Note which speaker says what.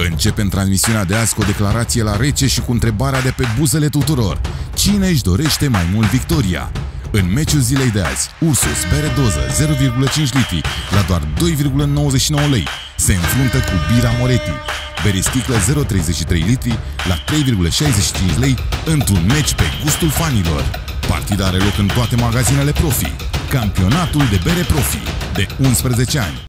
Speaker 1: Începem transmisiunea de azi cu o declarație la rece și cu întrebarea de pe buzele tuturor. Cine își dorește mai mult victoria? În meciul zilei de azi, Ursus, bere doză 0,5 litri la doar 2,99 lei, se înfruntă cu Bira Moretti, bere sticlă 0,33 litri la 3,65 lei într-un meci pe gustul fanilor. Partida are loc în toate magazinele Profi. Campionatul de bere Profi de 11 ani.